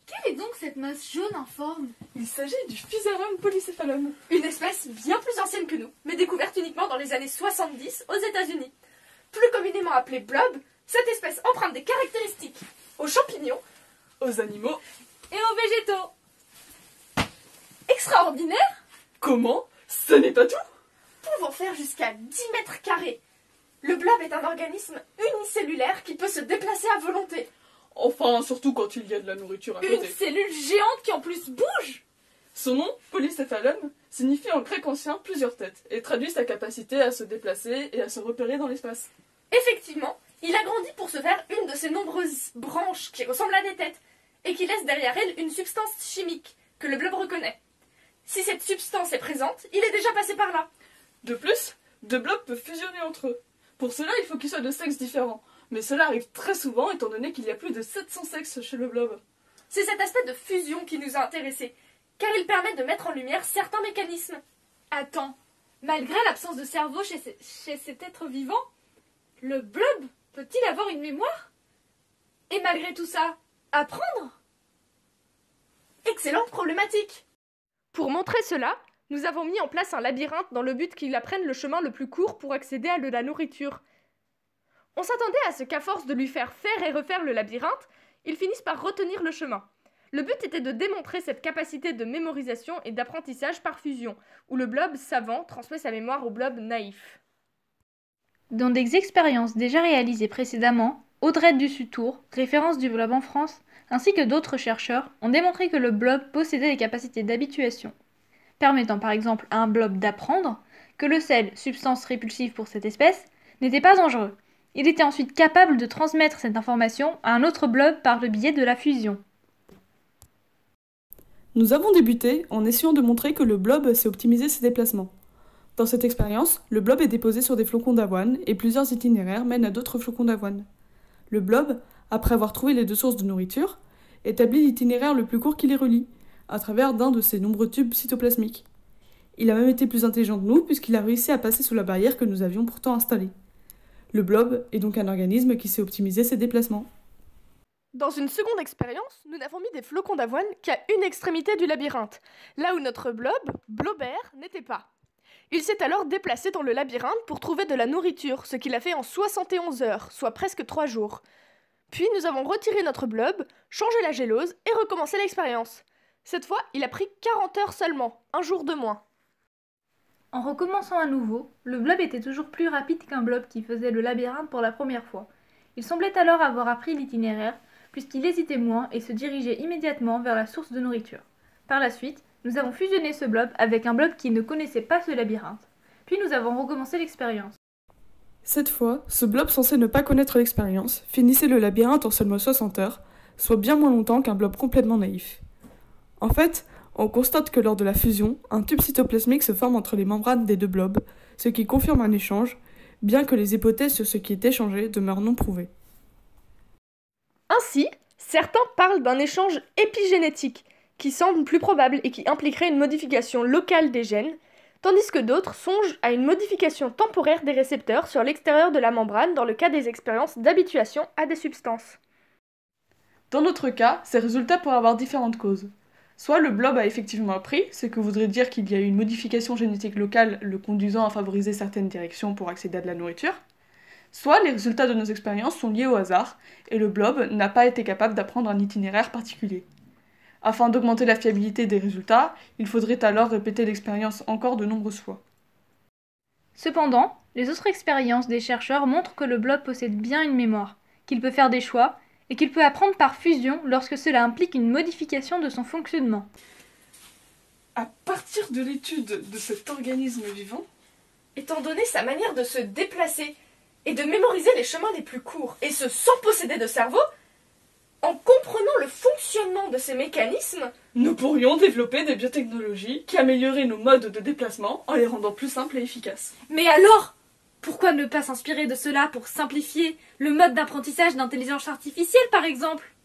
Quelle est donc cette masse jaune informe? Il s'agit du Physarum polycéphalum. Une espèce bien plus ancienne que nous, mais découverte uniquement dans les années 70 aux États-Unis. Plus communément appelée blob, cette espèce emprunte des caractéristiques aux champignons, Aux animaux. Et aux végétaux? extraordinaires, Comment? Ce n'est pas tout? pouvant faire jusqu'à 10 mètres carrés. Le blob est un organisme unicellulaire qui peut se déplacer à volonté. Enfin, surtout quand il y a de la nourriture à Une côté. cellule géante qui en plus bouge? Son nom, polycéphalum, signifie en grec ancien plusieurs têtes et traduit sa capacité à se déplacer et à se repérer dans l'espace. Effectivement, il a grandi pour se faire une de ces nombreuses branches qui ressemblent à des têtes et qui laissent derrière elle une substance chimique que le blob reconnaît. Si cette substance est présente, il est déjà passé par là. De plus, deux blobs peuvent fusionner entre eux. Pour cela, il faut qu'ils soient de sexes différents. Mais cela arrive très souvent étant donné qu'il y a plus de 700 sexes chez le blob. C'est cet aspect de fusion qui nous a intéressés, car il permet de mettre en lumière certains mécanismes. Attends, malgré l'absence de cerveau chez cet être vivant, le blob peut-il avoir une mémoire? Et malgré tout ça, apprendre? Excellente problématique. Pour montrer cela, nous avons mis en place un labyrinthe dans le but qu'il apprenne le chemin le plus court pour accéder à de la nourriture. On s'attendait à ce qu'à force de lui faire et refaire le labyrinthe, il finisse par retenir le chemin. Le but était de démontrer cette capacité de mémorisation et d'apprentissage par fusion, où le blob savant transmet sa mémoire au blob naïf. Dans des expériences déjà réalisées précédemment, Audrey Dussutour, référence du blob en France, ainsi que d'autres chercheurs, ont démontré que le blob possédait des capacités d'habituation, permettant par exemple à un blob d'apprendre que le sel, substance répulsive pour cette espèce, n'était pas dangereux. Il était ensuite capable de transmettre cette information à un autre blob par le biais de la fusion. Nous avons débuté en essayant de montrer que le blob sait optimiser ses déplacements. Dans cette expérience, le blob est déposé sur des flocons d'avoine et plusieurs itinéraires mènent à d'autres flocons d'avoine. Le blob, après avoir trouvé les deux sources de nourriture, établit l'itinéraire le plus court qui les relie, à travers d'un de ses nombreux tubes cytoplasmiques. Il a même été plus intelligent que nous puisqu'il a réussi à passer sous la barrière que nous avions pourtant installée. Le blob est donc un organisme qui sait optimiser ses déplacements. Dans une seconde expérience, nous n'avons mis des flocons d'avoine qu'à une extrémité du labyrinthe, là où notre blob, Blobert, n'était pas. Il s'est alors déplacé dans le labyrinthe pour trouver de la nourriture, ce qu'il a fait en 71 heures, soit presque 3 jours. Puis nous avons retiré notre blob, changé la gélose et recommencé l'expérience. Cette fois, il a pris 40 heures seulement, un jour de moins. En recommençant à nouveau, le blob était toujours plus rapide qu'un blob qui faisait le labyrinthe pour la première fois. Il semblait alors avoir appris l'itinéraire, puisqu'il hésitait moins et se dirigeait immédiatement vers la source de nourriture. Par la suite, nous avons fusionné ce blob avec un blob qui ne connaissait pas ce labyrinthe. Puis nous avons recommencé l'expérience. Cette fois, ce blob censé ne pas connaître l'expérience finissait le labyrinthe en seulement 60 heures, soit bien moins longtemps qu'un blob complètement naïf. En fait, on constate que lors de la fusion, un tube cytoplasmique se forme entre les membranes des deux blobs, ce qui confirme un échange, bien que les hypothèses sur ce qui est échangé demeurent non prouvées. Ainsi, certains parlent d'un échange épigénétique, qui semble plus probable et qui impliquerait une modification locale des gènes, tandis que d'autres songent à une modification temporaire des récepteurs sur l'extérieur de la membrane dans le cas des expériences d'habituation à des substances. Dans notre cas, ces résultats pourraient avoir différentes causes. Soit le blob a effectivement appris, ce que voudrait dire qu'il y a eu une modification génétique locale le conduisant à favoriser certaines directions pour accéder à de la nourriture, soit les résultats de nos expériences sont liés au hasard, et le blob n'a pas été capable d'apprendre un itinéraire particulier. Afin d'augmenter la fiabilité des résultats, il faudrait alors répéter l'expérience encore de nombreuses fois. Cependant, les autres expériences des chercheurs montrent que le blob possède bien une mémoire, qu'il peut faire des choix, et qu'il peut apprendre par fusion lorsque cela implique une modification de son fonctionnement. À partir de l'étude de cet organisme vivant, Étant donné sa manière de se déplacer et de mémoriser les chemins les plus courts, et ce sans posséder de cerveau, en comprenant le fonctionnement de ces mécanismes, nous pourrions développer des biotechnologies qui amélioreraient nos modes de déplacement en les rendant plus simples et efficaces. Mais alors, pourquoi ne pas s'inspirer de cela pour simplifier le mode d'apprentissage d'intelligence artificielle, par exemple?